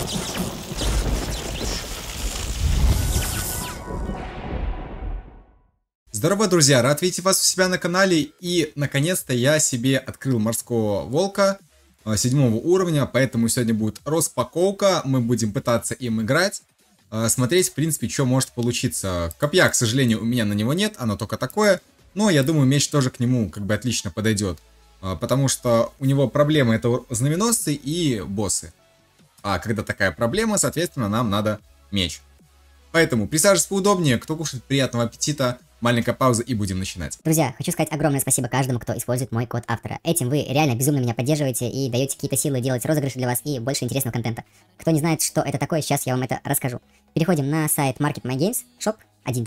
Здорово, друзья! Рад видеть вас у себя на канале. И, наконец-то, я себе открыл морского волка 7 уровня. Поэтому сегодня будет распаковка. Мы будем пытаться им играть. Смотреть, в принципе, что может получиться. Копья, к сожалению, у меня на него нет. Оно только такое. Но я думаю, меч тоже к нему как бы отлично подойдет. Потому что у него проблемы — это знаменосцы и боссы. А когда такая проблема, соответственно, нам надо меч. Поэтому присаживайтесь поудобнее. Кто кушает, приятного аппетита. Маленькая пауза и будем начинать. Друзья, хочу сказать огромное спасибо каждому, кто использует мой код автора. Этим вы реально безумно меня поддерживаете и даете какие-то силы делать розыгрыши для вас и больше интересного контента. Кто не знает, что это такое, сейчас я вам это расскажу. Переходим на сайт Market My Games, shop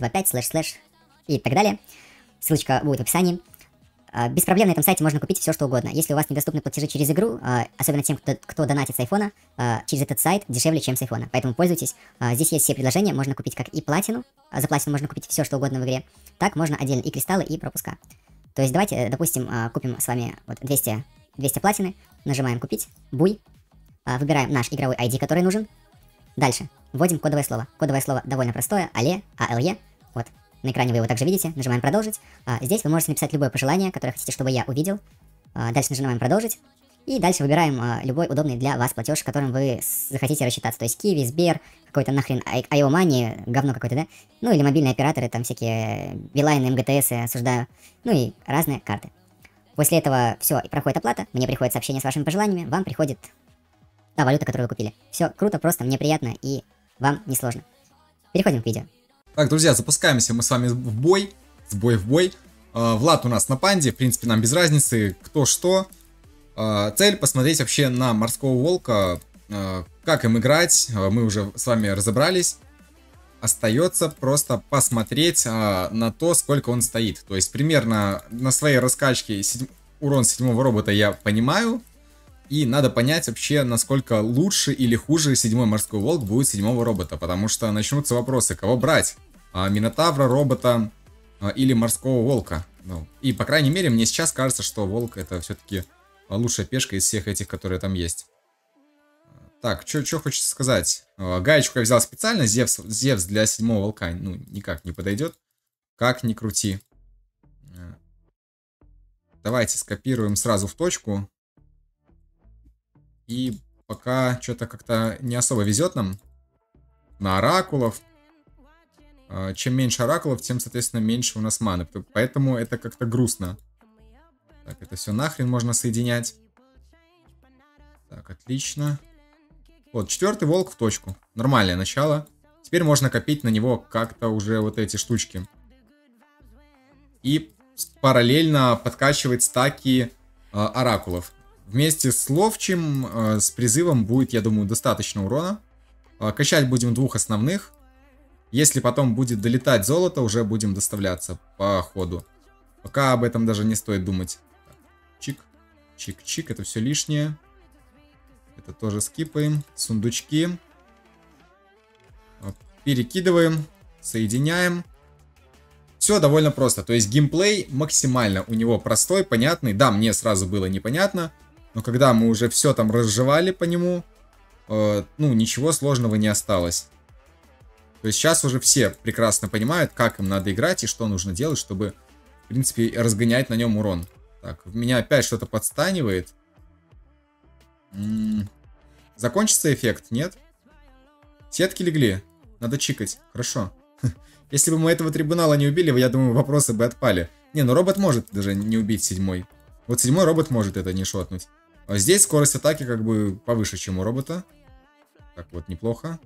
125/ и так далее. Ссылочка будет в описании. Без проблем на этом сайте можно купить все, что угодно. Если у вас недоступны платежи через игру, особенно тем, кто донатит с айфона, через этот сайт дешевле, чем с айфона. Поэтому пользуйтесь. Здесь есть все предложения. Можно купить как и платину. За платину можно купить все, что угодно в игре. Так можно отдельно и кристаллы, и пропуска. То есть давайте, допустим, купим с вами вот 200 платины. Нажимаем «Купить», «Буй». Выбираем наш игровой ID, который нужен. Дальше вводим кодовое слово. Кодовое слово довольно простое. АЛЕ, АЛЕ. Вот. На экране вы его также видите. Нажимаем «Продолжить». Здесь вы можете написать любое пожелание, которое хотите, чтобы я увидел. Дальше нажимаем «Продолжить». И дальше выбираем любой удобный для вас платеж, которым вы захотите рассчитаться. То есть Киви, Сбер, какой-то нахрен IO Money, говно какое-то, да? Ну или мобильные операторы, там всякие Билайн, МГТС, осуждаю. Ну и разные карты. После этого все, и проходит оплата. Мне приходит сообщение с вашими пожеланиями. Вам приходит та валюта, которую вы купили. Все круто, просто, мне приятно и вам не сложно. Переходим к видео. Так, друзья, запускаемся мы с вами в бой. С бой в бой. Влад у нас на панде. В принципе, нам без разницы, кто что. Цель посмотреть вообще на морского волка. Как им играть. Мы уже с вами разобрались. Остается просто посмотреть на то, сколько он стоит. То есть, примерно на своей раскачке урон 7-го робота я понимаю. И надо понять вообще, насколько лучше или хуже 7-й морской волк будет 7-го робота. Потому что начнутся вопросы, кого брать. Минотавра, робота или морского волка. Ну, и, по крайней мере, мне сейчас кажется, что волк — это все-таки лучшая пешка из всех этих, которые там есть. Так, что хочется сказать. Гаечку я взял специально. Зевс для 7-го волка, ну, никак не подойдет. Как ни крути. Давайте скопируем сразу в точку. И пока что-то как-то не особо везет нам на оракулов. Чем меньше оракулов, тем, соответственно, меньше у нас маны. Поэтому это как-то грустно. Так, это все нахрен можно соединять. Так, отлично. Вот, 4-й волк в точку. Нормальное начало. Теперь можно копить на него как-то уже вот эти штучки. И параллельно подкачивать стаки оракулов. Вместе с ловчим, с призывом будет, я думаю, достаточно урона. Качать будем двух основных. Если потом будет долетать золото, уже будем доставляться по ходу. Пока об этом даже не стоит думать. Чик, чик, чик, это все лишнее. Это тоже скипаем. Сундучки. Перекидываем, соединяем. Все довольно просто. То есть геймплей максимально у него простой, понятный. Да, мне сразу было непонятно. Но когда мы уже все там разжевали по нему, ну, ничего сложного не осталось. То есть сейчас уже все прекрасно понимают, как им надо играть и что нужно делать, чтобы, в принципе, разгонять на нем урон. Так, в меня опять что-то подстанивает. Закончится эффект? Нет? Сетки легли. Надо чикать. Хорошо. Если бы мы этого трибунала не убили, я думаю, вопросы бы отпали. Не, ну робот может даже не убить 7-й. Вот 7-й робот может это не шотнуть. А здесь скорость атаки как бы повыше, чем у робота. Так вот, неплохо.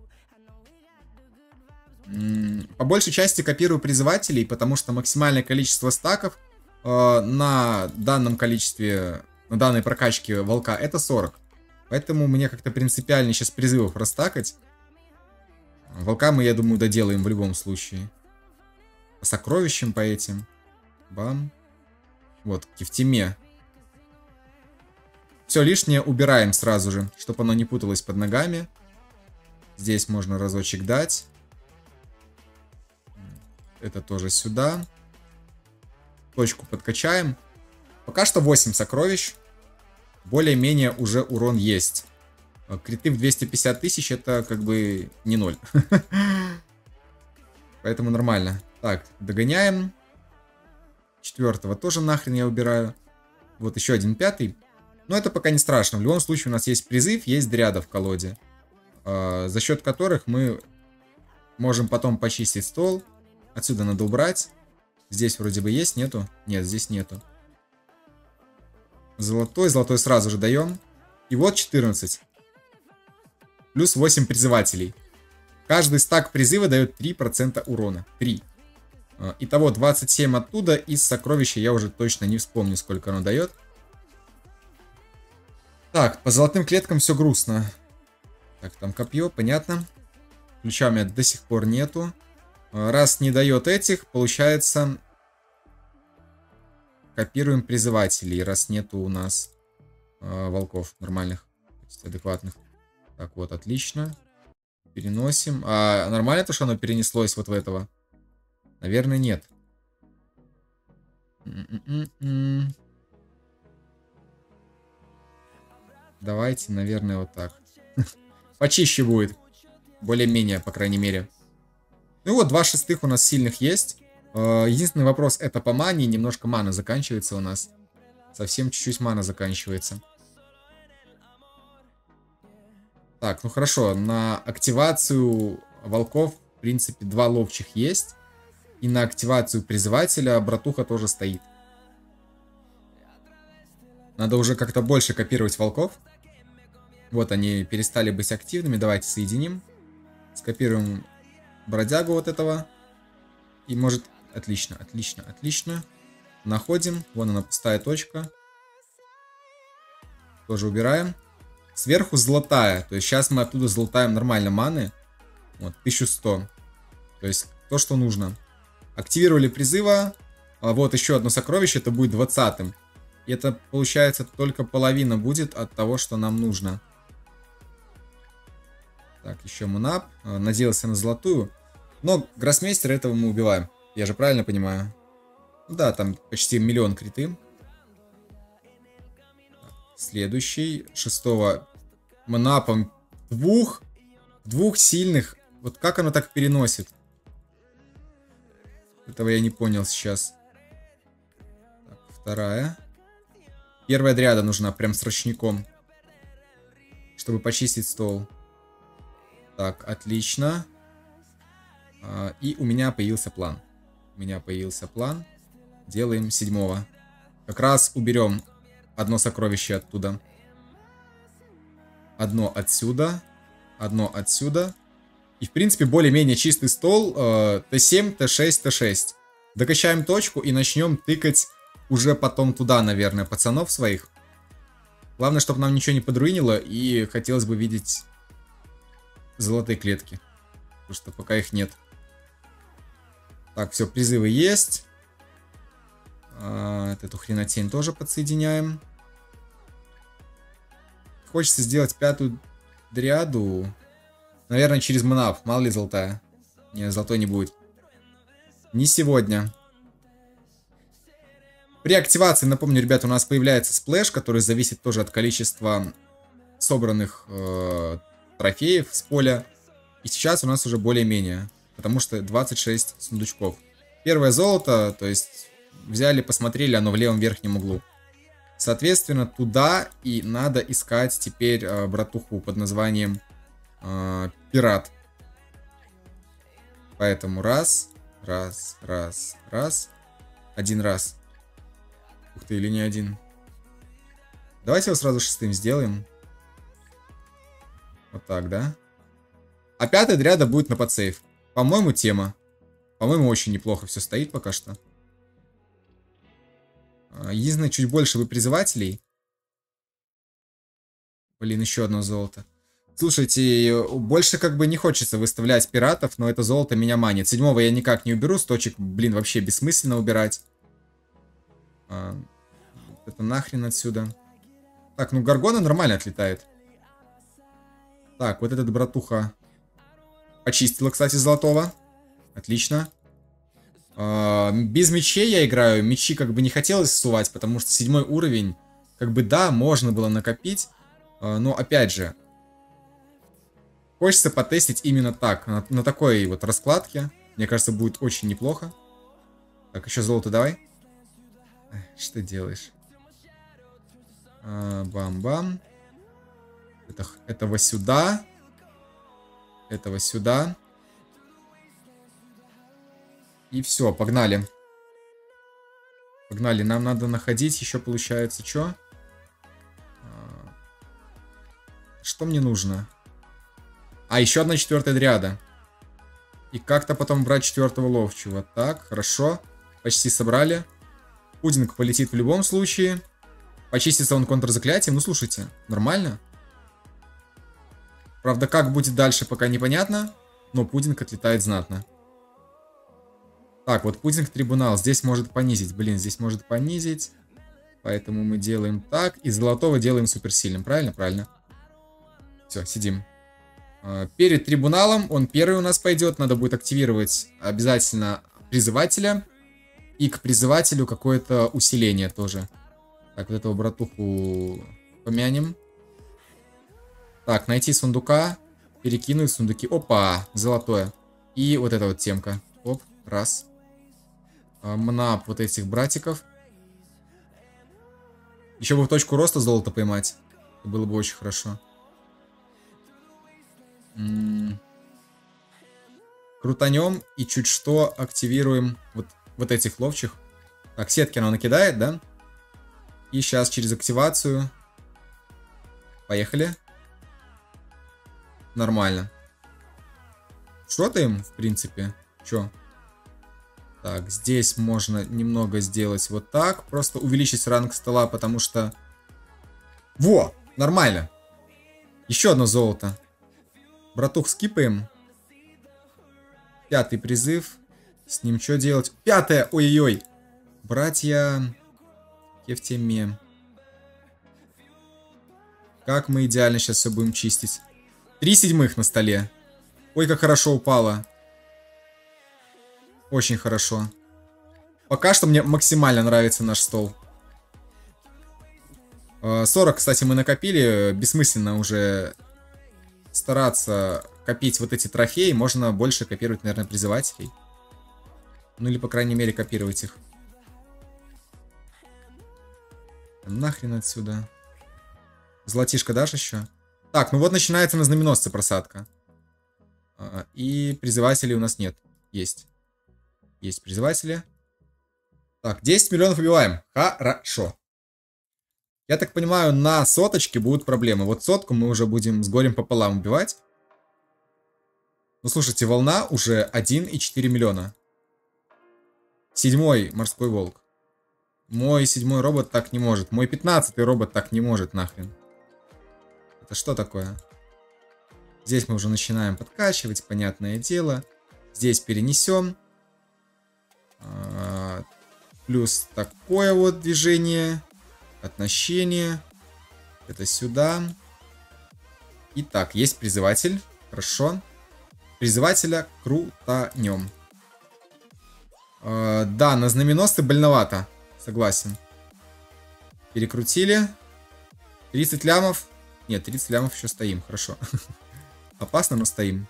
По большей части копирую призывателей, потому что максимальное количество стаков на данном количестве, на данной прокачке волка это 40. Поэтому мне как-то принципиально сейчас призывов растакать. Волка мы, я думаю, доделаем в любом случае. По сокровищам, по этим. Бам. Вот, в теме. Все лишнее убираем сразу же, чтобы оно не путалось под ногами. Здесь можно разочек дать. Это тоже сюда. Точку подкачаем. Пока что 8 сокровищ. Более-менее уже урон есть. Криты в 250 тысяч это как бы не ноль. Поэтому нормально. Так, догоняем. 4-го тоже нахрен я убираю. Вот еще один 5-й. Но это пока не страшно. В любом случае у нас есть призыв, есть дряда в колоде. За счет которых мы можем потом почистить стол. Отсюда надо убрать. Здесь вроде бы есть, нету? Нет, здесь нету. Золотой сразу же даем. И вот 14. Плюс 8 призывателей. Каждый стак призыва дает 3% урона. 3. Итого 27 оттуда. Из сокровища я уже точно не вспомню, сколько оно дает. Так, по золотым клеткам все грустно. Так, там копье, понятно. Ключа у меня до сих пор нету. Раз не дает этих, получается... Копируем призывателей, раз нету у нас волков нормальных, то есть адекватных. Так, вот, отлично. Переносим. А нормально то, что оно перенеслось вот в этого? Наверное, нет. Давайте, наверное, вот так. Почище будет. Более-менее, по крайней мере. Ну вот, 2 шестых у нас сильных есть. Единственный вопрос, это по мане. Немножко мана заканчивается у нас. Совсем чуть-чуть мана заканчивается. Так, ну хорошо. На активацию волков, в принципе, 2 ловчих есть. И на активацию призывателя братуха тоже стоит. Надо уже как-то больше копировать волков. Вот они перестали быть активными. Давайте соединим. Скопируем бродягу вот этого. И может... Отлично, отлично, отлично. Находим. Вон она, пустая точка. Тоже убираем. Сверху золотая. То есть сейчас мы оттуда золотаем нормально маны. Вот, 1100. То есть то, что нужно. Активировали призыва. А вот еще одно сокровище. Это будет 20-м. И это, получается, только половина будет от того, что нам нужно. Так, еще мунап. Надеялся на золотую. Но гроссмейстера этого мы убиваем. Я же правильно понимаю? Да, там почти 1 миллион криты. Следующий. 6-го мунапом. Двух сильных. Вот как оно так переносит? Этого я не понял сейчас. Так, 2-я. 1-я дряда нужна прям с ручником. Чтобы почистить стол. Так, отлично. И у меня появился план. Делаем 7-го. Как раз уберем одно сокровище оттуда. Одно отсюда. Одно отсюда. И, в принципе, более-менее чистый стол. Т7, Т6, Т6. Докачаем точку и начнем тыкать уже потом туда, наверное, пацанов своих. Главное, чтобы нам ничего не подруинило. И хотелось бы видеть золотые клетки. Потому что пока их нет. Так, все, призывы есть. Эту хренотень тоже подсоединяем. Хочется сделать 5-ю дриаду. Наверное, через манав. Мало ли золотая. Не, золотой не будет. Не сегодня. При активации, напомню, ребят, у нас появляется сплэш, который зависит тоже от количества собранных трофеев с поля. И сейчас у нас уже более-менее. Потому что 26 сундучков. Первое золото, то есть взяли, посмотрели, оно в левом верхнем углу. Соответственно, туда и надо искать теперь братуху под названием Пират. Поэтому раз. Один раз. Ух ты, или не один. Давайте его сразу 6-м сделаем. Вот так, да? А 5-я дряда будет на подсейв. По-моему, тема. По-моему, очень неплохо все стоит пока что. Единственное, чуть больше бы призывателей. Блин, еще одно золото. Слушайте, больше как бы не хочется выставлять пиратов, но это золото меня манит. 7-го я никак не уберу, 100, блин, вообще бессмысленно убирать. Это нахрен отсюда. Так, ну Гаргона нормально отлетает. Так, вот этот братуха почистила, кстати, золотого. Отлично. Без мечей я играю. Мечи как бы не хотелось ссувать, потому что 7-й уровень, как бы да, можно было накопить. Но опять же, Хочется потестить именно так, на такой вот раскладке. Мне кажется, будет очень неплохо. Так, еще золото давай. Что ты делаешь? Бам-бам. Этого сюда. Этого сюда. И все, погнали. Погнали, нам надо находить еще, получается, что? Что мне нужно? Еще одна 4-я дриада. И как-то потом брать 4-го ловчего. Так, хорошо. Почти собрали. Пудинг полетит в любом случае. Почистится он контрзаклятием. Ну, слушайте, нормально. Правда, как будет дальше, пока непонятно. Но пудинг отлетает знатно. Так, вот пудинг трибунал. Здесь может понизить. Блин, здесь может понизить. Поэтому мы делаем так. И золотого делаем суперсильным. Правильно? Правильно. Все, сидим. Перед трибуналом он первый у нас пойдет. Надо будет активировать обязательно призывателя. И к призывателю какое-то усиление тоже. Так, вот этого братуху помянем. Так, найти сундука. Перекинуть сундуки. Опа, золотое. И вот эта вот темка. Оп, раз. Мнап вот этих братиков. Еще бы в точку роста золото поймать. Это было бы очень хорошо. Крутанем и чуть что активируем вот этих ловчих. Так, сетки оно накидает, да? И сейчас через активацию. Поехали. Нормально. Шотаем, в принципе. Чё? Так, здесь можно немного сделать вот так. Просто увеличить ранг стола, потому что... Во! Нормально. Еще одно золото. Братух скипаем. 5-й призыв. С ним что делать? 5-е! Ой-ой-ой. Братья... Я в теме. Как мы идеально сейчас все будем чистить. 3 седьмых на столе. Ой, как хорошо упало. Очень хорошо. Пока что мне максимально нравится наш стол. 40, кстати, мы накопили. Бессмысленно уже стараться копить вот эти трофеи. Можно больше копировать, наверное, призывателей. Ну или, по крайней мере, копировать их. Нахрен отсюда. Золотишко дашь еще? Так, ну вот начинается на знаменосце просадка. И призывателей у нас нет. Есть. Есть призыватели. Так, 10 миллионов убиваем. Хорошо. Я так понимаю, на соточке будут проблемы. Вот сотку мы уже будем с горем пополам убивать. Ну, слушайте, волна уже 1,4 миллиона. 7-й морской волк. Мой 7-й робот так не может. Мой 15-й робот так не может, нахрен. Это что такое? Здесь мы уже начинаем подкачивать, понятное дело. Здесь перенесем. Плюс такое вот движение. Отношение. Это сюда. Итак, есть призыватель. Хорошо. Призывателя крутанем. Да, на знаменосце больновато. Согласен. Перекрутили. 30 лямов. Нет, 30 лямов еще стоим. Хорошо. Опасно, но стоим.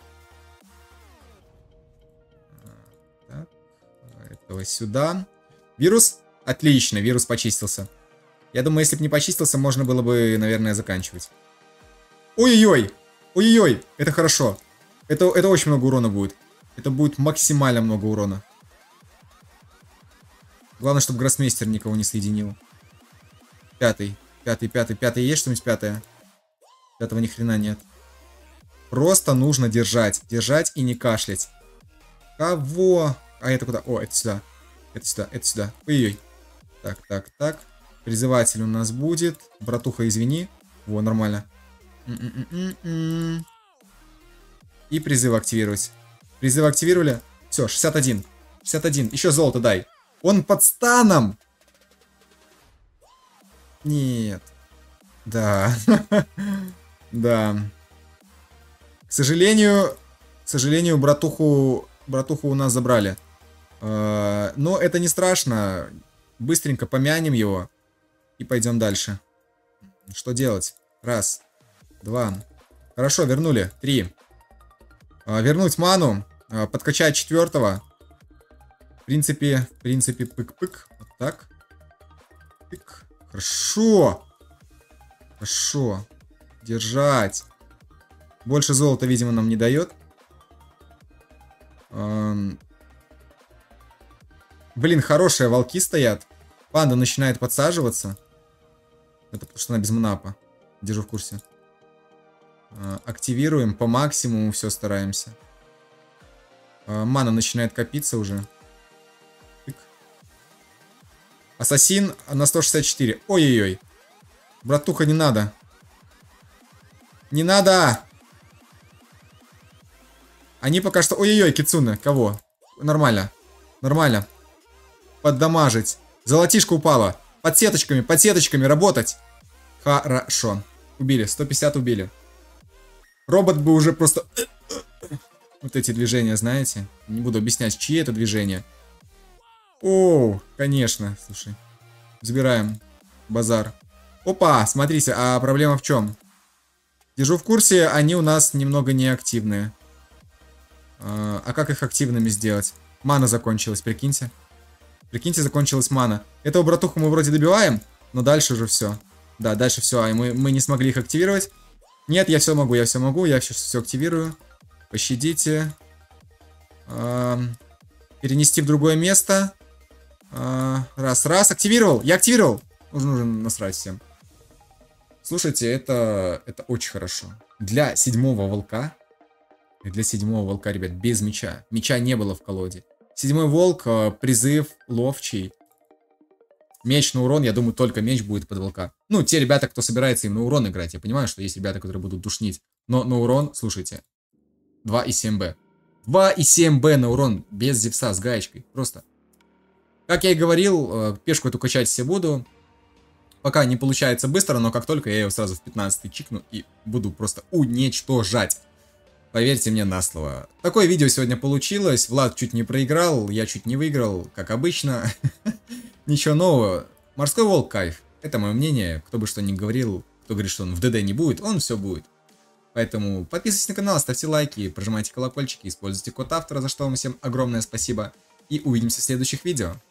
Так. Этого сюда. Вирус. Отлично, вирус почистился. Я думаю, если бы не почистился, можно было бы, наверное, заканчивать. Ой-ой-ой. Ой-ой-ой. Это хорошо. Это очень много урона будет. Это будет максимально много урона. Главное, чтобы гроссмейстер никого не соединил. 5-й. 5-й, 5-й, 5-й. Есть что-нибудь 5-е? 5-го ни хрена нет. Просто нужно держать. Держать и не кашлять. Кого? А это куда? О, это сюда. Это сюда, это сюда. Ой-ой. Так, так, так. Призыватель у нас будет. Братуха, извини. Во, нормально. И призыв активировать. Призыв активировали. Все, 61. 61. Еще золото дай. Он под станом. Нет. Да. Да. К сожалению, братуху у нас забрали. Но это не страшно. Быстренько помянем его. И пойдем дальше. Что делать? Раз. Два. Хорошо, вернули. 3. Вернуть ману. Подкачать 4-го. В принципе, пык-пык. Вот так. Пык. Хорошо. Хорошо. Держать. Больше золота, видимо, нам не дает. Блин, хорошие волки стоят. Панда начинает подсаживаться. Это потому что она без манапа. Держу в курсе. Активируем по максимуму, все стараемся. Мана начинает копиться уже. Тык. Ассасин на 164. Ой-ой-ой. Братуха, не надо. Не надо! Они пока что... Ой-ой-ой, Кицуне. Кого? Нормально. Нормально. Поддамажить. Золотишко упало. Под сеточками работать. Хорошо. Убили. 150 убили. Робот бы уже просто... Вот эти движения, знаете? Не буду объяснять, чьи это движения. О, конечно. Слушай. Забираем. Базар. Опа, смотрите, а проблема в чем? Держу в курсе, они у нас немного неактивные. А как их активными сделать? Мана закончилась, прикиньте. Прикиньте, закончилась мана. Этого братуху мы вроде добиваем, но дальше уже все. Да, дальше все, а мы не смогли их активировать. Нет, я все могу, я все активирую. Пощадите. Перенести в другое место. Раз, активировал, я активировал. Нужно насрать всем. Слушайте, это очень хорошо. Для 7-го волка. Для 7-го волка, ребят, без меча. Меча не было в колоде. 7-й волк, призыв, ловчий. Меч на урон, я думаю, только меч будет под волка. Ну, те ребята, кто собирается им на урон играть. Я понимаю, что есть ребята, которые будут душнить. Но на урон, слушайте. 2,7Б. 2,7Б на урон без зевса с гаечкой. Просто. Как я и говорил, пешку эту качать все буду. Пока не получается быстро, но как только я ее сразу в 15-й чикну и буду просто уничтожать. Поверьте мне на слово. Такое видео сегодня получилось. Влад чуть не проиграл, я чуть не выиграл, как обычно. Ничего нового. Морской волк кайф. Это мое мнение. Кто бы что ни говорил, кто говорит, что он в ДД не будет, он все будет. Поэтому подписывайтесь на канал, ставьте лайки, прожимайте колокольчики, используйте код автора, за что вам всем огромное спасибо. И увидимся в следующих видео.